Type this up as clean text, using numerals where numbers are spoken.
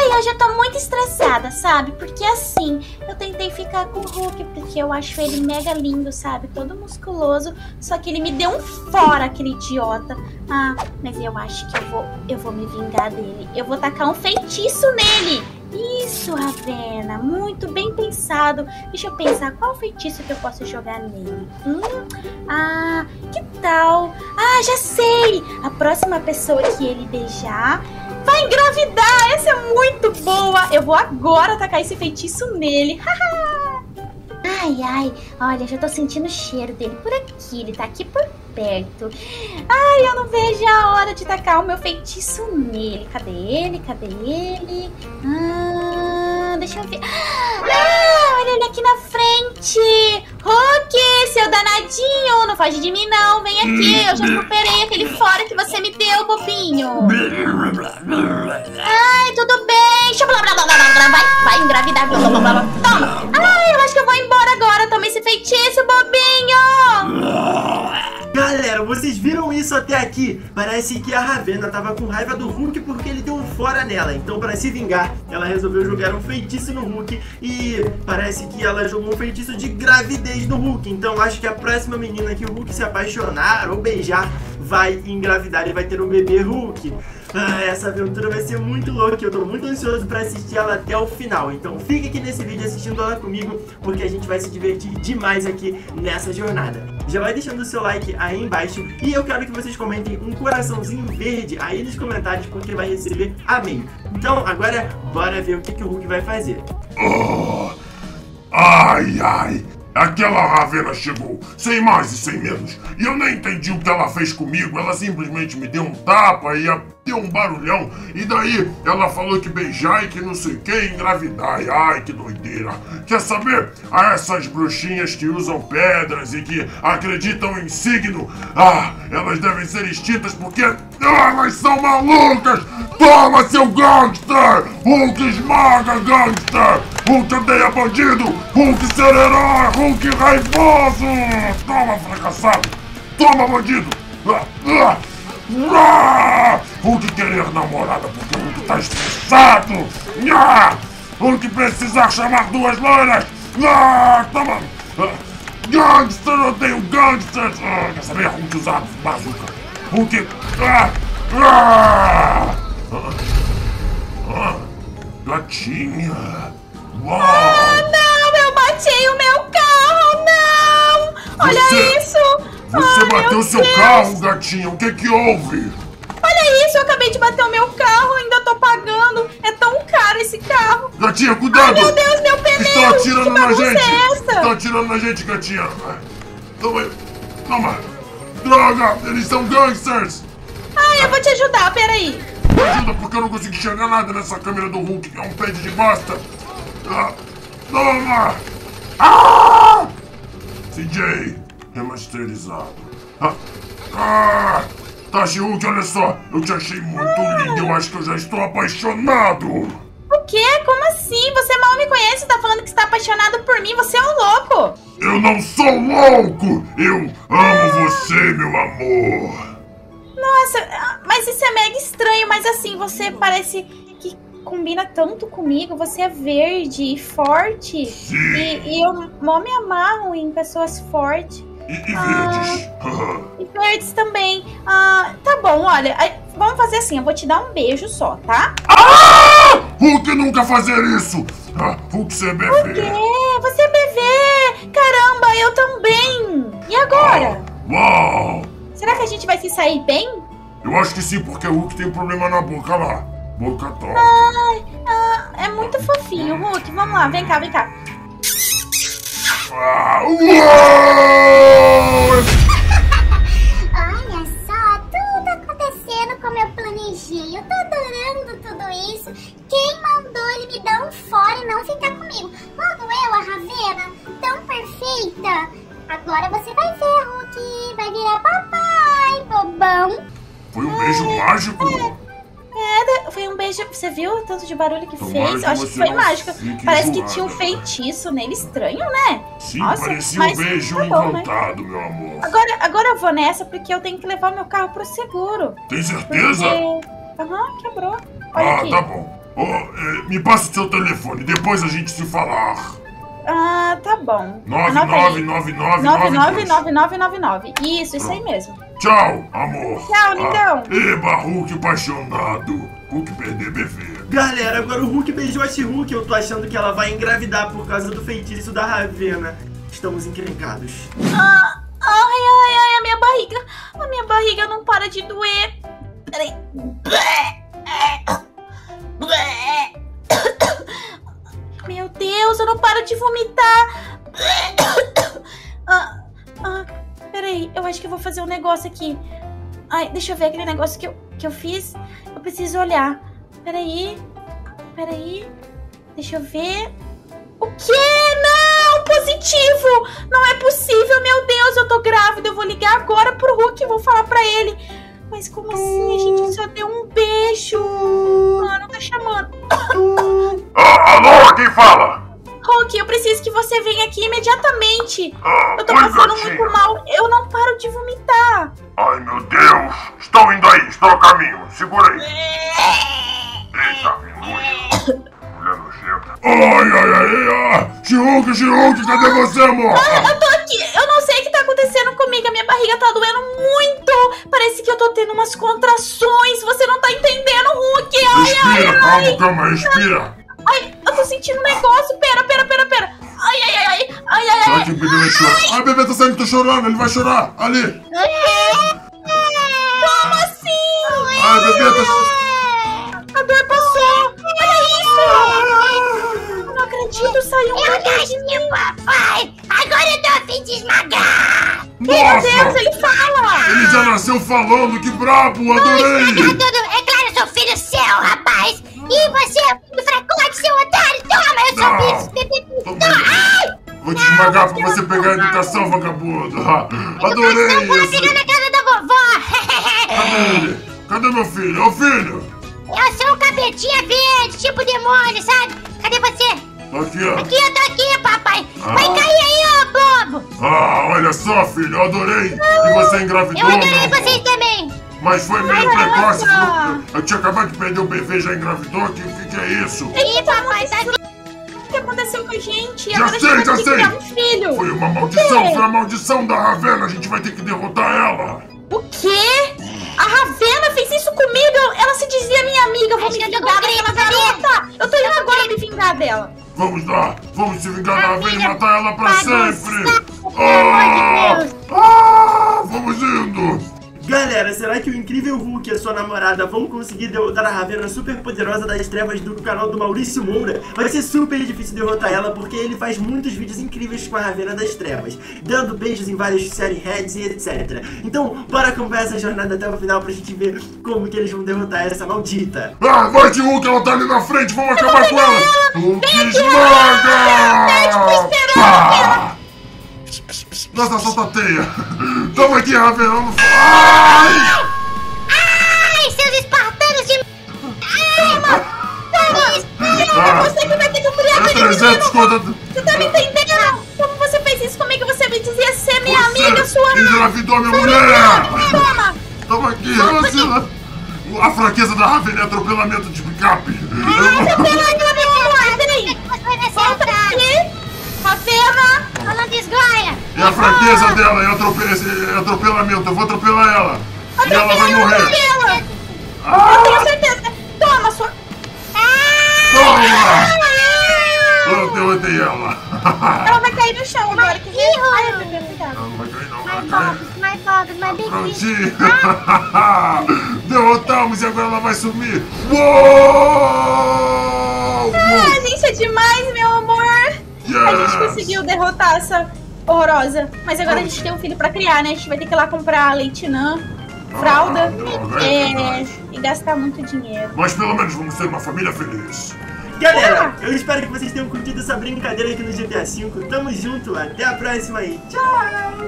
Ai, hoje eu tô muito estressada, sabe? Porque assim, eu tentei ficar com o Hulk porque eu acho ele mega lindo, sabe? Todo musculoso, só que ele me deu um fora, aquele idiota. Ah, mas eu acho que eu vou me vingar dele. Eu vou tacar um feitiço nele. Isso, Ravena, muito bem pensado. Deixa eu pensar, qual feitiço que eu posso jogar nele? Que tal? Ah, já sei! A próxima pessoa que ele beijar vai engravidar! Essa é muito boa! Eu vou agora tacar esse feitiço nele. Ai, ai, olha, já tô sentindo o cheiro dele por aqui. Ele tá aqui por perto. Ai, eu não vejo a hora de tacar o meu feitiço nele. Cadê ele? Cadê ele? Deixa eu ver. Olha ele aqui na frente. Hulk, seu danadinho. Não foge de mim, não. Vem aqui. Eu já superei aquele fora que você me deu, bobinho. Ai, tudo bem. Vai engravidar. Toma. Ai, eu acho que eu vou embora agora. Toma esse feitiço, bobinho. Galera, vocês viram isso até aqui? Parece que a Ravena tava com raiva do Hulk porque ele deu um fora nela. Então, para se vingar, ela resolveu jogar um feitiço no Hulk. E parece que ela jogou um feitiço de gravidez no Hulk. Então, acho que a próxima menina que o Hulk se apaixonar ou beijar vai engravidar e vai ter um bebê Hulk. Essa aventura vai ser muito louca. Eu tô muito ansioso pra assistir ela até o final. Então fica aqui nesse vídeo assistindo ela comigo, porque a gente vai se divertir demais aqui nessa jornada. Já vai deixando o seu like aí embaixo. E eu quero que vocês comentem um coraçãozinho verde aí nos comentários, porque vai receber amém. Então agora bora ver o que o Hulk vai fazer. Ai, ai. Aquela Ravena chegou, sem mais e sem menos, e eu nem entendi o que ela fez comigo. Ela simplesmente me deu um tapa e deu um barulhão, e daí ela falou que beijar e que não sei o que, engravidar. Ai, que doideira. Quer saber? Essas bruxinhas que usam pedras e que acreditam em signo, elas devem ser extintas porque elas são malucas. Toma, seu gangster! Hulk esmaga, gangster! Hulk odeia bandido! Hulk ser herói! Hulk raivoso! Toma, fracassado! Toma, bandido! Hulk querer namorada porque Hulk tá estressado! Hulk precisar chamar duas loiras! Toma! Gangster! Odeio gangsters! Quer saber? Hulk usar bazuca! Hulk... Gatinha! Uau! Não! Eu bati o meu carro! Não! Olha isso! Você bateu seu carro, gatinha! O que houve? Olha isso! Eu acabei de bater o meu carro, ainda tô pagando! É tão caro esse carro! Gatinha, cuidado! Ai, meu Deus, meu pneu! Estão atirando na gente! É Estão atirando na gente, gatinha! Toma! Toma! Droga! Eles são gangsters! Ai, eu vou te ajudar, peraí! Me ajuda, porque eu não consigo enxergar nada nessa câmera do Hulk, que é um pad de bosta! Toma! CJ, remasterizado. Tashi Hulk, olha só, eu te achei muito lindo, eu acho que eu já estou apaixonado! O quê? Como assim? Você mal me conhece, tá falando que está apaixonado por mim, você é um louco! Eu não sou louco! Eu amo você, meu amor! Nossa, mas isso é mega estranho, mas assim, você parece que combina tanto comigo, você é verde e forte. Sim. E eu mal me amarro em pessoas fortes. E verdes. E verdes também. Tá bom, olha, vamos fazer assim, eu vou te dar um beijo só, tá? Hulk nunca fazer isso! Hulk ser bebê. Por quê? Você é bebê! Caramba, eu também! E agora? Uau! Será que a gente vai se sair bem? Eu acho que sim, porque o Hulk tem um problema na boca lá. Boca torta. É muito fofinho, Hulk. Vamos lá, vem cá, vem cá. Olha só, tudo acontecendo como eu planejei. Eu tô adorando tudo isso. Quem mandou ele me dar um fora e não ficar comigo? Logo eu, a Ravena, tão perfeita. Agora você vai ver, Hulk. Vai virar papai, bobão. Foi um beijo mágico? Foi um beijo. Você viu o tanto de barulho que Tomara fez? que Eu acho que você foi não mágico. fique Parece que enjoada. tinha um feitiço nele estranho, né? Sim, Nossa, parecia mas um beijo tá bom, né? encantado, meu amor. Agora eu vou nessa porque eu tenho que levar meu carro pro seguro. Tem certeza? Quebrou. Olha aqui. Tá bom. Me passa o seu telefone, depois a gente se falar. Ah, tá bom. 999999. Isso aí mesmo. Tchau, amor. Tchau, lindão. Eba, Hulk apaixonado. Hulk perder bebê. Galera, agora o Hulk beijou a She-Hulk. Eu tô achando que ela vai engravidar por causa do feitiço da Ravena. Estamos encrencados. Ai, a minha barriga. A minha barriga não para de doer. Peraí. Meu Deus, eu não paro de vomitar. Peraí, eu acho que eu vou fazer um negócio aqui. Ai, deixa eu ver aquele negócio que eu fiz. Eu preciso olhar. Peraí. Deixa eu ver. O quê? Não! Positivo! Não é possível, meu Deus, eu tô grávida. Eu vou ligar agora pro Hulk e vou falar pra ele. Mas como assim? A gente só deu um beijo. Não tá chamando. Alô, quem fala? Hulk, eu preciso que você venha aqui imediatamente. Eu tô passando muito mal. Eu não paro de vomitar. Ai, meu Deus. Estou indo aí, estou a caminho. Segura aí. Eita, mulher nojenta. Ai. She-Hulk, cadê você, amor? Eu tô aqui. Eu não sei o que tá acontecendo comigo. A minha barriga tá doendo muito. Parece que eu tô tendo umas contrações. Você não tá entendendo, Hulk. Respira, calma, respira. Ai, eu tô sentindo um negócio. Pera. Ai. Será que o bebê vai chorar? Ai, o bebê tá saindo, tô chorando. Ele vai chorar. Ali. Como assim? Ai, o bebê tá... A dor passou. Olha isso. Eu não acredito. Saiu um bebê de mim. Papai, agora eu tô a fim de esmagar. Meu Deus, ele fala. Ele já nasceu falando, que brabo, adorei. É claro, eu sou filho seu, rapaz. E você é filho fracote, seu otário. Toma, eu sou bicho, bebê. Vou te esmagar pra você pegar a educação, vagabundo. Adorei Eu vou isso. pegar na casa da vovó. Cadê ele? Cadê meu filho? Ô, filho. Eu sou um capetinha verde, tipo demônio, sabe? Cadê você? Tô aqui, ó. Aqui, eu tô aqui, papai. Vai cair aí, ô bobo. Olha só, filho, eu adorei que você engravidou, Eu adorei meu vocês amor. também. Mas foi meio precoce. Eu tinha acabado de perder o bebê, já engravidou. O que é isso? Ih, papai, tá aqui. O que aconteceu com a gente? Já Agora sei, a gente vai ter que já sei. criar um filho. Foi uma maldição, foi a maldição da Ravena. A gente vai ter que derrotar ela. O quê? A Ravena fez isso comigo? Ela se dizia minha amiga. Vou me vingar daquela garota. Eu tô indo agora me vingar dela. Vamos lá, vamos se vingar da Ravena e matar ela pra sempre. Pelo amor de Deus. Vamos indo. Galera, será que o incrível Hulk e a sua namorada vão conseguir derrotar a Ravena super poderosa das trevas do canal do Maurício Moura? Vai ser super difícil derrotar ela porque ele faz muitos vídeos incríveis com a Ravena das trevas, dando beijos em vários série heads e etc. Então, bora acompanhar essa jornada até o final pra gente ver como que eles vão derrotar essa maldita. Vai de Hulk, ela tá ali na frente, vamos acabar com ela. Hulk esmaga! Pá! Nossa, solta a teia. Toma aqui, Ravena. Ai, seus espartanos de... Ai, mano. Você que vai ter que criar aquele 300 conta. Você tá me entendendo? Como você fez isso comigo? Você me dizia ser minha amiga, sua Você engravidou minha mulher. Toma. Toma aqui, você. A fraqueza da Ravena é atropelamento de picape. Peraí. Volta aqui. Ravena. Falando desgoia. E a fraqueza dela é atropelamento. Eu vou atropelar ela. E ela vai morrer. Eu tenho certeza. Toma, sua... Toma! Eu derrotei ela. Ela vai cair no chão agora. Que Ih, Ai, Rolo. bebê, cuidado. Não vai cair, não. Mais Vai cair. bobos, mais big. Prontinho. Derrotamos e agora ela vai sumir. Uou! A gente é demais, meu amor. Yes! A gente conseguiu derrotar essa horrorosa. Mas agora a gente tem um filho pra criar, né? A gente vai ter que ir lá comprar leitinã, fralda droga, é verdade. e gastar muito dinheiro. Mas pelo menos vamos ter uma família feliz. Galera, eu espero que vocês tenham curtido essa brincadeira aqui no GTA V. Tamo junto, até a próxima aí. Tchau!